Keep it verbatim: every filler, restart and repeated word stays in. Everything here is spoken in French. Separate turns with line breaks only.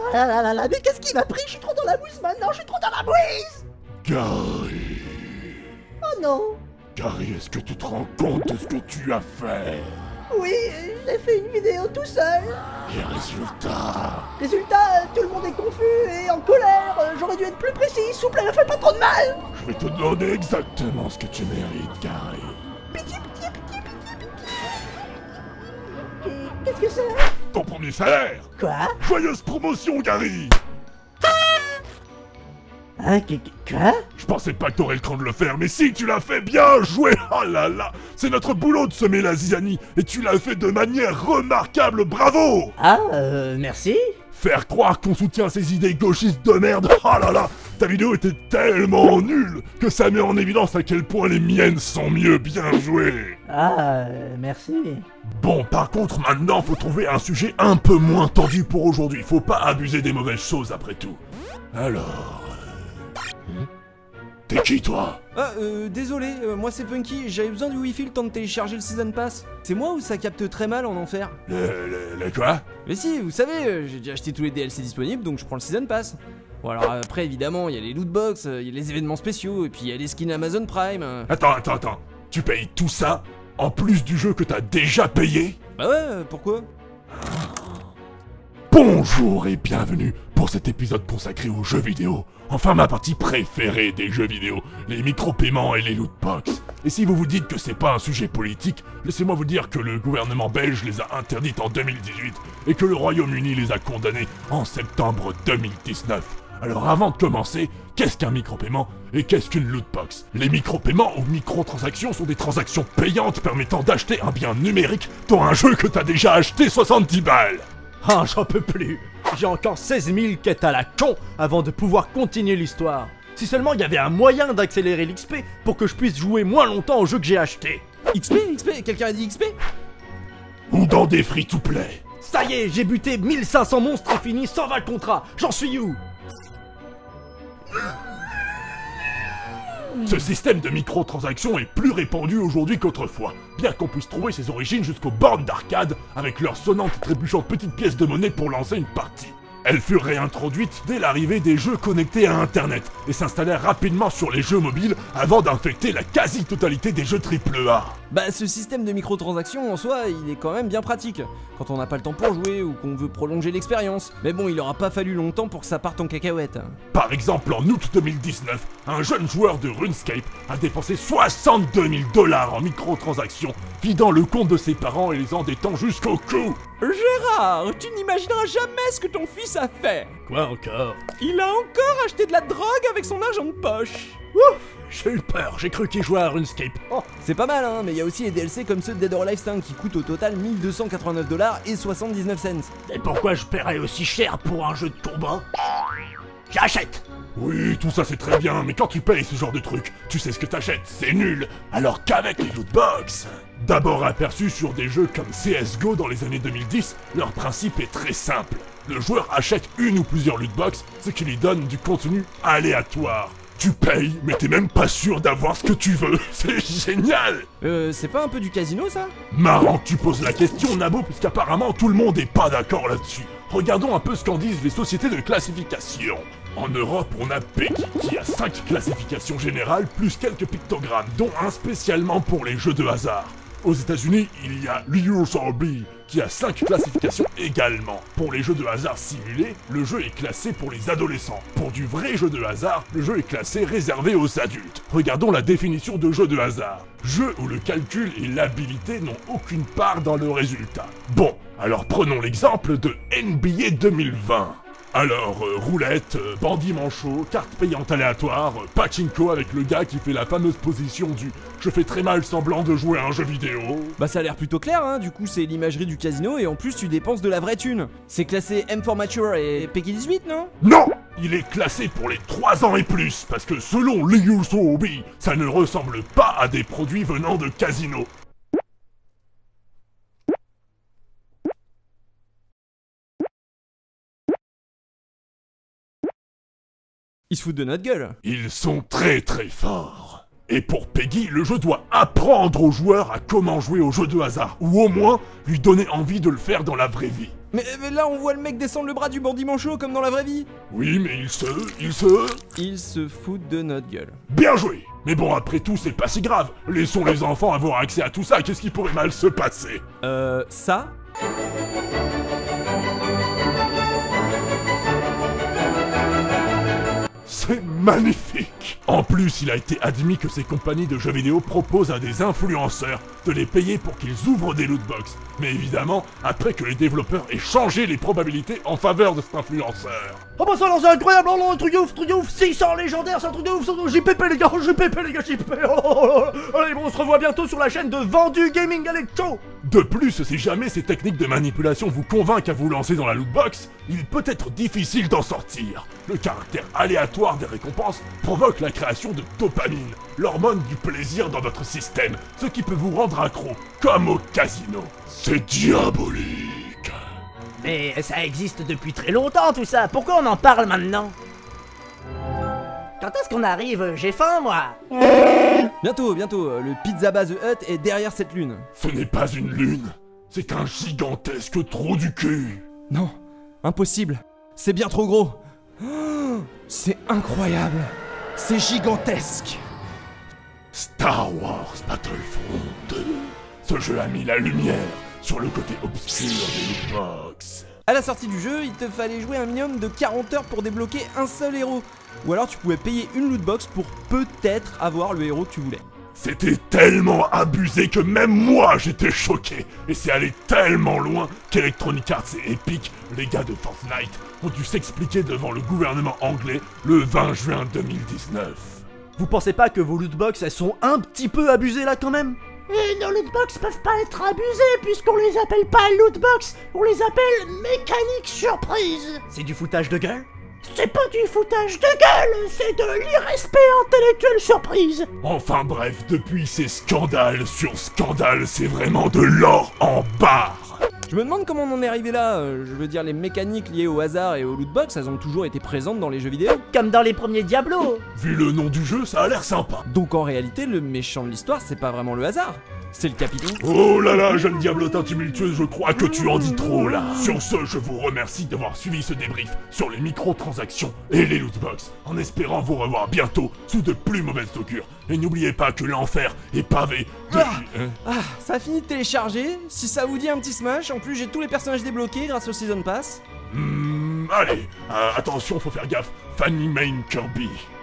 là là là là, mais qu'est-ce qui m'a pris? Je suis trop dans la mouise maintenant, je suis trop dans la mouise.
Gary...
Oh non.
Gary, est-ce que tu te rends compte de ce que tu as fait?
Oui, j'ai fait une vidéo tout seul.
Et résultat...
Résultat, tout le monde est confus et en colère. J'aurais dû être plus précis, souple, elle ne fait pas trop de mal.
Je vais te donner exactement ce que tu mérites, Gary.
Pitié, pitié, pitié, pitié, pitié. Qu'est-ce que c'est?
Ton premier salaire.
Quoi?
Joyeuse promotion, Gary.
Hein, quoi?
Je pensais pas que t'aurais le cran de le faire, mais si, tu l'as fait, bien joué. Oh là là, c'est notre boulot de semer la zizanie, et tu l'as fait de manière remarquable, bravo.
Ah, euh, merci.
Faire croire qu'on soutient ces idées gauchistes de merde, oh là là, ta vidéo était tellement nulle que ça met en évidence à quel point les miennes sont mieux. Bien joué.
Ah, euh, merci.
Bon, par contre, maintenant, faut trouver un sujet un peu moins tendu pour aujourd'hui. Faut pas abuser des mauvaises choses après tout. Alors... euh, T'es qui, toi?
Ah, euh, désolé, euh, moi c'est Punky, j'avais besoin du wifi le temps de télécharger le Season Pass. C'est moi ou ça capte très mal en enfer?
Le... le... le quoi?
Mais si, vous savez, euh, j'ai déjà acheté tous les D L C disponibles, donc je prends le Season Pass. Bon alors après, évidemment, il y a les lootbox, il euh, y a les événements spéciaux, et puis il y a les skins Amazon Prime. Euh.
Attends, attends, attends. Tu payes tout ça en plus du jeu que t'as déjà payé?
Bah ouais, euh, pourquoi?
Bonjour et bienvenue pour cet épisode consacré aux jeux vidéo. Enfin ma partie préférée des jeux vidéo, les micro-paiements et les lootbox. Et si vous vous dites que c'est pas un sujet politique, laissez-moi vous dire que le gouvernement belge les a interdites en deux mille dix-huit et que le Royaume-Uni les a condamnées en septembre deux mille dix-neuf. Alors avant de commencer, qu'est-ce qu'un micro-paiement et qu'est-ce qu'une lootbox? Les micro-paiements ou micro-transactions sont des transactions payantes permettant d'acheter un bien numérique dans un jeu que t'as déjà acheté soixante-dix balles.
Ah, j'en peux plus. J'ai encore seize mille quêtes à la con avant de pouvoir continuer l'histoire. Si seulement il y avait un moyen d'accélérer l'X P pour que je puisse jouer moins longtemps au jeu que j'ai acheté.
X P, X P, quelqu'un a dit X P?
Ou dans des free-to-play.
Ça y est, j'ai buté mille cinq cents monstres et fini cent vingt contrats. J'en suis où?
Ce système de microtransactions est plus répandu aujourd'hui qu'autrefois, bien qu'on puisse trouver ses origines jusqu'aux bornes d'arcade avec leurs sonnantes et trébuchantes petites pièces de monnaie pour lancer une partie. Elles furent réintroduites dès l'arrivée des jeux connectés à internet et s'installèrent rapidement sur les jeux mobiles avant d'infecter la quasi-totalité des jeux triple A.
Bah ce système de microtransactions en soi, il est quand même bien pratique, quand on n'a pas le temps pour jouer ou qu'on veut prolonger l'expérience. Mais bon, il aura pas fallu longtemps pour que ça parte en cacahuète.
Par exemple, en août deux mille dix-neuf, un jeune joueur de RuneScape a dépensé soixante-deux mille dollars en microtransactions, vidant le compte de ses parents et les endettant jusqu'au cou.
Gérard, tu n'imagineras jamais ce que ton fils a fait.
Quoi encore?
Il a encore acheté de la drogue avec son argent de poche.
Ouf, j'ai eu peur, j'ai cru qu'il jouait à RuneScape. Oh.
C'est pas mal hein, mais il y a aussi les D L C comme ceux de Dead or Alive cinq qui coûtent au total mille deux cent quatre-vingt-neuf dollars et soixante-dix-neuf cents.
Et pourquoi je paierais aussi cher pour un jeu de combat? J'achète.
Oui, tout ça c'est très bien, mais quand tu payes ce genre de truc, tu sais ce que t'achètes, c'est nul. Alors qu'avec les lootbox, d'abord aperçus sur des jeux comme C S G O dans les années deux mille dix, leur principe est très simple. Le joueur achète une ou plusieurs lootbox, ce qui lui donne du contenu aléatoire. Tu payes, mais t'es même pas sûr d'avoir ce que tu veux. C'est génial.
Euh, c'est pas un peu du casino ça?
Marrant que tu poses la question, Nabo, puisqu'apparemment tout le monde est pas d'accord là-dessus. Regardons un peu ce qu'en disent les sociétés de classification. En Europe, on a PEGI, qui a cinq classifications générales, plus quelques pictogrammes, dont un spécialement pour les jeux de hasard. Aux États-Unis, il y a l'U S R B, qui a cinq classifications également. Pour les jeux de hasard simulés, le jeu est classé pour les adolescents. Pour du vrai jeu de hasard, le jeu est classé réservé aux adultes. Regardons la définition de jeu de hasard. Jeu où le calcul et l'habilité n'ont aucune part dans le résultat. Bon, alors prenons l'exemple de N B A deux mille vingt. Alors, euh, roulette, euh, bandit manchot, carte payante aléatoire, euh, pachinko avec le gars qui fait la fameuse position du « je fais très mal semblant de jouer à un jeu vidéo ».
Bah ça a l'air plutôt clair hein, du coup c'est l'imagerie du casino et en plus tu dépenses de la vraie thune. C'est classé M for Mature et PEGI dix-huit non?
Non! Il est classé pour les trois ans et plus, parce que selon l'U S R B, ça ne ressemble pas à des produits venant de casino.
Ils se foutent de notre gueule.
Ils sont très très forts. Et pour Peggy, le jeu doit apprendre aux joueurs à comment jouer au jeu de hasard, ou au moins lui donner envie de le faire dans la vraie vie.
Mais, mais là, on voit le mec descendre le bras du bandit manchot comme dans la vraie vie.
Oui, mais il se... il se...
Il se fout de notre gueule.
Bien joué. Mais bon, après tout, c'est pas si grave. Laissons les enfants avoir accès à tout ça, qu'est-ce qui pourrait mal se passer?
Euh, ça
C'est magnifique! En plus, il a été admis que ces compagnies de jeux vidéo proposent à des influenceurs de les payer pour qu'ils ouvrent des lootbox. Mais évidemment, après que les développeurs aient changé les probabilités en faveur de cet influenceur.
Oh bah ça alors c'est incroyable, oh non, un truc de ouf, truc de ouf, six cents légendaires, c'est un truc de ouf, J P P les gars, J P P les gars, J P P, oh, oh, oh, oh. Allez bon, on se revoit bientôt sur la chaîne de Vendu Gaming, allez, ciao.
De plus, si jamais ces techniques de manipulation vous convainquent à vous lancer dans la lootbox, il peut être difficile d'en sortir. Le caractère aléatoire des récompenses provoque la création de dopamine, l'hormone du plaisir dans votre système, ce qui peut vous rendre accro, comme au casino. C'est diabolique.
Mais ça existe depuis très longtemps tout ça, pourquoi on en parle maintenant? Quand est-ce qu'on arrive? J'ai faim moi.
Bientôt, bientôt, le Pizza Base Hut est derrière cette lune.
Ce n'est pas une lune, c'est un gigantesque trou du cul.
Non, impossible, c'est bien trop gros. Oh, c'est incroyable, c'est gigantesque.
Star Wars Battlefront deux. Ce jeu a mis la lumière sur le côté obscur des lootbox.
À la sortie du jeu, il te fallait jouer un minimum de quarante heures pour débloquer un seul héros. Ou alors tu pouvais payer une lootbox pour peut-être avoir le héros que tu voulais.
C'était tellement abusé que même moi j'étais choqué. Et c'est allé tellement loin qu'Electronic Arts et Epic, les gars de Fortnite, ont dû s'expliquer devant le gouvernement anglais le vingt juin deux mille dix-neuf.
Vous pensez pas que vos lootbox elles sont un petit peu abusées là quand même?
Et nos lootbox peuvent pas être abusées puisqu'on les appelle pas lootbox, on les appelle mécanique surprise.
C'est du foutage de gueule?
C'est pas du foutage de gueule, c'est de l'irrespect intellectuel surprise.
Enfin bref, depuis ces scandales sur scandales, c'est vraiment de l'or en barre.
Je me demande comment on en est arrivé là, euh, je veux dire les mécaniques liées au hasard et aux lootbox, elles ont toujours été présentes dans les jeux vidéo.
Comme dans les premiers Diablo.
Vu le nom du jeu, ça a l'air sympa.
Donc en réalité, le méchant de l'histoire, c'est pas vraiment le hasard, c'est le capitaine.
Oh là là, jeune diablotin tumultueuse, je crois que tu en dis trop là. Sur ce, je vous remercie d'avoir suivi ce débrief sur les microtransactions et les lootbox, en espérant vous revoir bientôt sous de plus mauvaises augures. Et n'oubliez pas que l'enfer est pavé de...
Ah, ah, ça a fini de télécharger, si ça vous dit un petit smash, en plus j'ai tous les personnages débloqués grâce au Season Pass.
Hmm, allez, euh, attention, faut faire gaffe, Fanny Main Kirby.